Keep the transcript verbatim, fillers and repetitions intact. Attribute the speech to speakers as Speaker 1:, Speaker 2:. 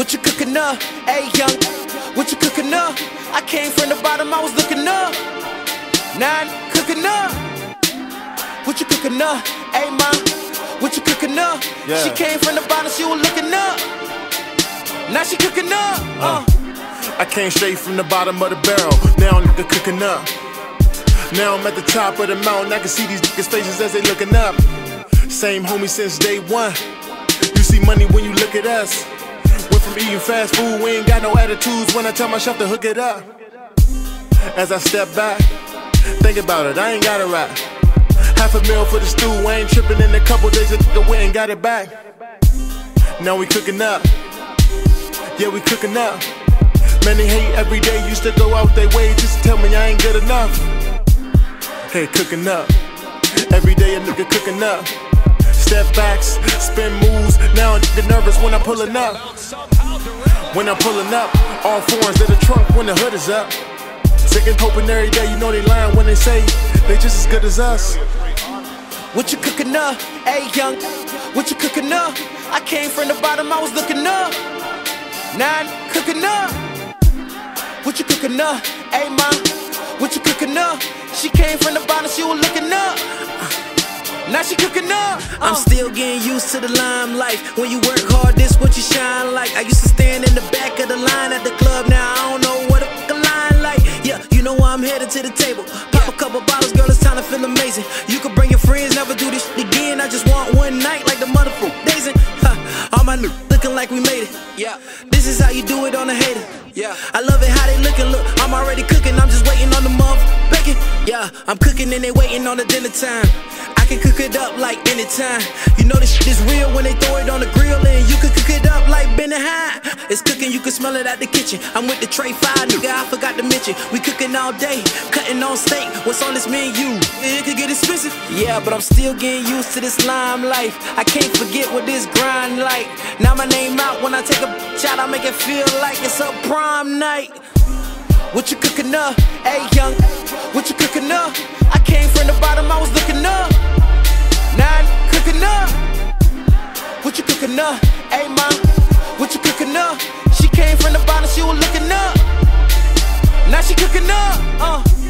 Speaker 1: What you cooking up? Hey young, what you cooking up? I came from the bottom, I was looking up. Now I'm cooking up. What you cooking up? Hey mom, what you cooking up? Yeah. She came from the bottom, she was looking up. Now she cooking up. Uh.
Speaker 2: Uh. I came straight from the bottom of the barrel. Now I'm nigga cooking up. Now I'm at the top of the mountain. I can see these niggas' faces as they looking up. Same homie since day one. You see money when you look at us. Went from eating fast food, we ain't got no attitudes when I tell my chef to hook it up. As I step back, think about it, I ain't got it right. Half a meal for the stew, I ain't tripping in a couple days, a we ain't got it back. Now we cooking up, yeah we cooking up. Many hate every day, used to go out their way just to tell me I ain't good enough. Hey, cooking up, every day a nigga cooking up. Step backs, spin moves, now a nigga nervous when I'm pulling up. When I'm pulling up, all foreigns to the trunk when the hood is up. Sick and hoping every day, you know they lying when they say they just as good as us.
Speaker 1: What you cooking up? Hey young, what you cooking up? I came from the bottom, I was looking up. Now I'm cooking up. What you cooking up? Hey mom, what you cooking up? She came from the bottom, she was looking up. Now she cooking up. uh. I'm still getting used to the limelight. When you work hard, this what you shine like. I used to stand in the back of the line at the club. Now I don't know what a fucking line like. Yeah, you know I'm headed to the table. Pop a couple bottles, girl, it's time to feel amazing. You can bring your friends, never do this shit again. I just want one night like the motherfucker days. All my new looking like we made it. Yeah, this is how you do it on a hater. Yeah, I love it how they looking. Look, I'm already cooking, I'm just waiting on the motherfucker bacon. Yeah, I'm cooking and they waiting on the dinner time. I can cook it up like anytime. You know this shit is real when they throw it on the grill, and you can cook it up like Benny High. It's cooking, you can smell it at the kitchen. I'm with the tray five, nigga, I forgot to mention. We cooking all day, cutting on steak. What's on this menu? It could get expensive. Yeah, but I'm still getting used to this lime life. I can't forget what this grind like. Now my name out, when I take a shot, I make it feel like it's a prom night. What you cooking up? Hey young, what you cooking up? I came from the bottom, I was looking up. Now I'm cooking up. What you cooking up? Hey mom, what you cooking up? She came from the bottom, she was looking up. Now she cooking up. Uh.